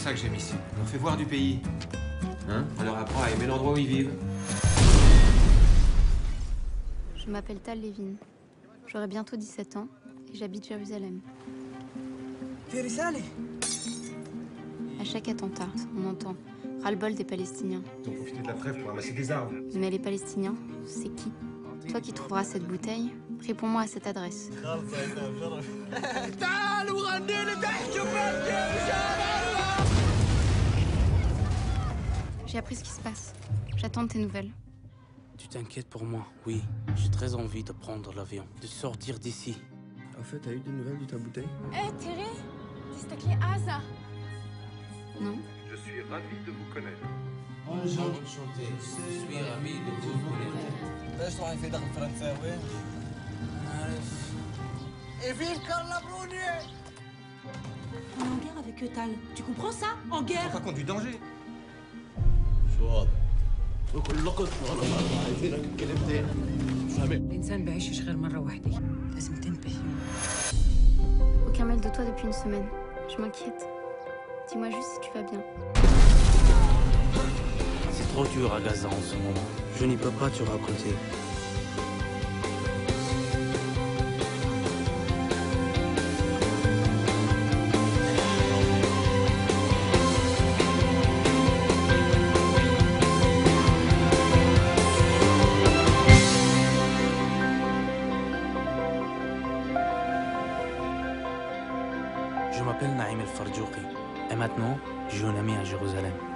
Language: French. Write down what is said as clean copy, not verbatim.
ça que j'aime ici. On leur fait voir du pays. Hein? On leur apprend à aimer l'endroit où ils vivent. Je m'appelle Tal Levin. J'aurai bientôt 17 ans et j'habite Jérusalem. À chaque attentat, on entend ras-le-bol des Palestiniens. Ils ont profité de la trêve pour ramasser des armes. Mais les Palestiniens, c'est qui? Toi qui trouveras cette bouteille, réponds-moi à cette adresse. J'ai appris ce qui se passe. J'attends de tes nouvelles. Tu t'inquiètes pour moi, oui. J'ai très envie de prendre l'avion, de sortir d'ici. En fait, t'as eu des nouvelles de ta bouteille? Hé, Thierry, تستكلي Asa. Non? Je suis ravi de vous connaître. Bonjour, enchanté. Je suis ravi de vous connaître. ليش راح في دخل فرنساوي؟ On est en guerre avec eux, Tal. Tu comprends ça? En guerre. Par contre, du danger. الإنسان بيعيش غير مرة واحدة لازم تنتبه. Aucun mail de toi depuis une semaine. Je m'inquiète. Dis-moi juste si tu vas bien. C'est trop dur à Gaza en ce moment. Je n'y peux pas te raconter. Je m'appelle Naïm El Fardjouki et maintenant, j'ai un ami à Jérusalem.